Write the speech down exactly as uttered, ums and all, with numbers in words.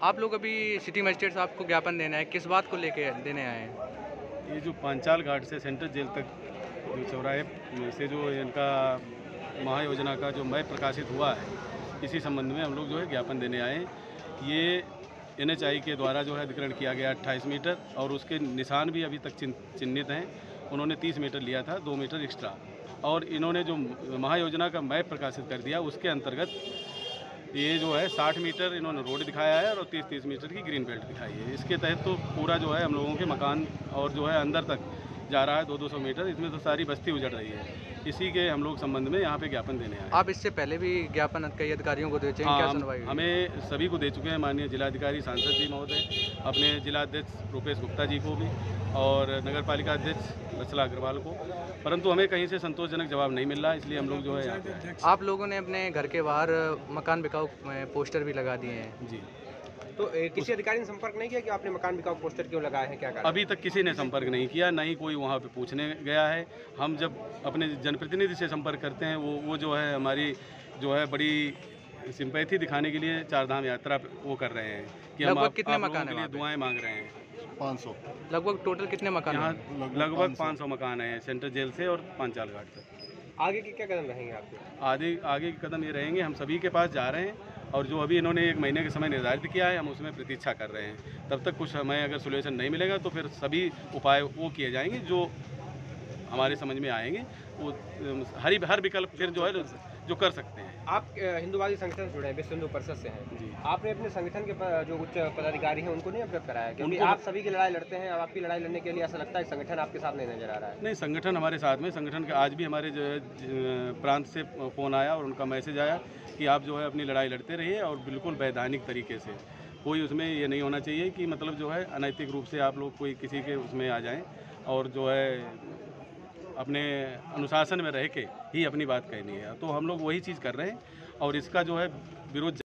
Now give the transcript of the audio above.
आप लोग अभी सिटी मजिस्ट्रेट साहब को ज्ञापन देना है, किस बात को लेके देने आए हैं? ये जो पांचाल घाट से सेंट्रल जेल तक जो चौराहे से जो इनका महायोजना का जो मय प्रकाशित हुआ है, इसी संबंध में हम लोग जो है ज्ञापन देने आए हैं। ये एन एच आई के द्वारा जो है अधिग्रहण किया गया अट्ठाईस मीटर और उसके निशान भी अभी तक चिन्हित हैं। उन्होंने तीस मीटर लिया था, दो मीटर एक्स्ट्रा, और इन्होंने जो महायोजना का मय प्रकाशित कर दिया उसके अंतर्गत ये जो है साठ मीटर इन्होंने रोड दिखाया है और तीस तीस मीटर की ग्रीन बेल्ट दिखाई है। इसके तहत तो पूरा जो है हम लोगों के मकान और जो है अंदर तक जा रहा है दो दो सौ मीटर, इसमें तो सारी बस्ती उजड़ रही है। इसी के हम लोग संबंध में यहाँ पे ज्ञापन देने आए। आप इससे पहले भी ज्ञापन कई अधिकारियों को दे चुके हैं, क्या सुनवाई हुई? हमें सभी को दे चुके हैं, माननीय जिलाधिकारी सांसद जी महोदय, अपने जिलाध्यक्ष रूपेश गुप्ता जी को भी और नगर पालिका अध्यक्ष वत्सला अग्रवाल को, परंतु हमें कहीं से संतोषजनक जवाब नहीं मिल रहा, इसलिए हम लोग जो है यहाँ पे आए। आप लोगों ने अपने घर के बाहर मकान बिकाऊ पोस्टर भी लगा दिए हैं जी, तो ए, किसी अधिकारी ने संपर्क नहीं किया कि आपने मकान बिकाऊ पोस्टर क्यों लगाए हैं, क्या कारण? अभी तक किसी ने संपर्क नहीं किया, ना ही कोई वहाँ पे पूछने गया है। हम जब अपने जनप्रतिनिधि से संपर्क करते हैं, वो वो जो है हमारी जो है बड़ी सिंपैथी दिखाने के लिए चारधाम यात्रा वो कर रहे हैं कि हम आप, कितने आप मकान लोगों के लिए दुआएं मांग रहे हैं। पाँच सौ लगभग टोटल कितने मकान यहाँ हैं? लगभग पाँच सौ मकान हैं सेंट्रल जेल से और पांचाल घाट तक। आगे के क्या कदम रहेंगे आपके? आगे आगे के कदम ये रहेंगे, हम सभी के पास जा रहे हैं और जो अभी इन्होंने एक महीने के समय निर्धारित किया है, हम उसमें प्रतीक्षा कर रहे हैं। तब तक कुछ हमें अगर सोल्यूशन नहीं मिलेगा तो फिर सभी उपाय वो किए जाएंगे जो हमारे समझ में आएंगे, वो हर हर विकल्प फिर जो है जो कर सकते हैं। आप हिंदुवादी संगठन से जुड़े हैं, विश्व हिंदू परिषद से हैं जी। आपने अपने संगठन के प- जो उच्च पदाधिकारी हैं उनको नहीं अवगत कराया? क्योंकि आप सभी की लड़ाई लड़ते हैं, अब आपकी लड़ाई लड़ने के लिए ऐसा लगता है संगठन आपके साथ नहीं नजर आ रहा है। नहीं, संगठन हमारे साथ में, संगठन के आज भी हमारे जो है प्रांत से फ़ोन आया और उनका मैसेज आया कि आप जो है अपनी लड़ाई लड़ते रहिए और बिल्कुल वैधानिक तरीके से, कोई उसमें ये नहीं होना चाहिए कि मतलब जो है अनैतिक रूप से आप लोग कोई किसी के उसमें आ जाएं और जो है अपने अनुशासन में रह के ही अपनी बात कहनी है। तो हम लोग वही चीज़ कर रहे हैं और इसका जो है विरोध